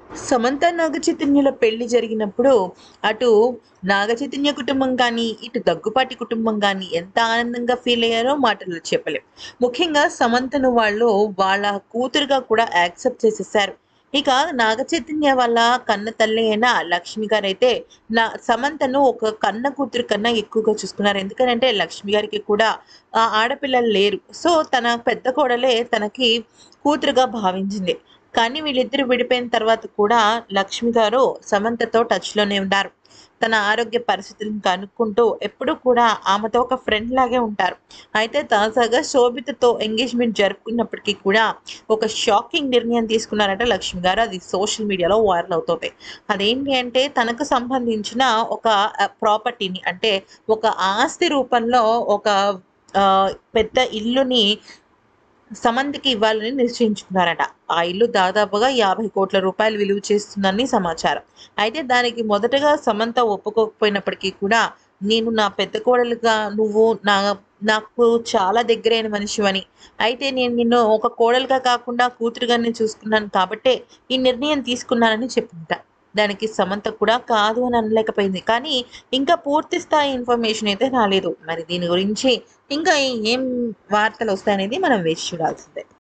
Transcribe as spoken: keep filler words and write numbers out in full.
సమంత నాగచైతన్యల పెళ్లి జరిగినప్పుడు అటు నాగచైతన్య కుటుంబం కానీ, ఇటు దగ్గుపాటి కుటుంబం గానీ ఎంత ఆనందంగా ఫీల్ అయ్యారో మాటల్లో చెప్పలేం. ముఖ్యంగా సమంతను వాళ్ళు వాళ్ళ కూతురుగా కూడా యాక్సెప్ట్ చేసేసారు. ఇక నాగచైతన్య వాళ్ళ కన్న తల్లి అయిన లక్ష్మి గారైతే నా సమంతను ఒక కన్న కూతురు కన్నా ఎక్కువగా చూసుకున్నారు. ఎందుకనంటే లక్ష్మి గారికి కూడా ఆహ్, ఆడపిల్లలు లేరు. సో, తన పెద్ద కోడలే తనకి కూతురుగా భావించింది. కానీ వీళ్ళిద్దరూ విడిపోయిన తర్వాత కూడా లక్ష్మి గారు సమంతతో టచ్‌లోనే ఉన్నారు. తన ఆరోగ్య పరిస్థితులను కనుక్కుంటూ ఎప్పుడూ కూడా ఆమెతో ఒక ఫ్రెండ్ లాగే ఉంటారు. అయితే తాజాగా శోభితతో ఎంగేజ్‌మెంట్ జరుపుకున్నప్పటికీ కూడా ఒక షాకింగ్ నిర్ణయం తీసుకున్నారట లక్ష్మి గారు. అది సోషల్ మీడియాలో వైరల్ అవుతుంది. అదేంటి అంటే తనకు సంబంధించిన ఒక ఆహ్, ప్రాపర్టీని అంటే ఒక ఆస్తి రూపంలో ఒక ఆహ్, పెద్ద ఇల్లుని సమంతకి ఇవ్వాలని నిశ్చయించుకున్నారట. ఆ ఇల్లు దాదాపుగా యాభై కోట్ల రూపాయలు విలువ చేస్తుందని సమాచారం. అయితే దానికి మొదటగా సమంత ఒప్పుకోకపోయినప్పటికీ కూడా, నేను నా పెద్ద కోడలుగా నువ్వు నా నాకు చాలా దగ్గరైన మనిషివని, అయితే నేను నిన్ను ఒక కోడలుగా కాకుండా కూతురుగానే చూసుకున్నాను కాబట్టే ఈ నిర్ణయం తీసుకున్నానని చెప్పిందట. దానికి సమంత కూడా కాదు అని అనలేకపోయింది. కానీ ఇంకా పూర్తి స్థాయి ఇన్ఫర్మేషన్ అయితే రాలేదు. మరి దీని గురించి ఇంకా ఏం వార్తలొస్తాయనేది మనం వేచి చూడాల్సిందే.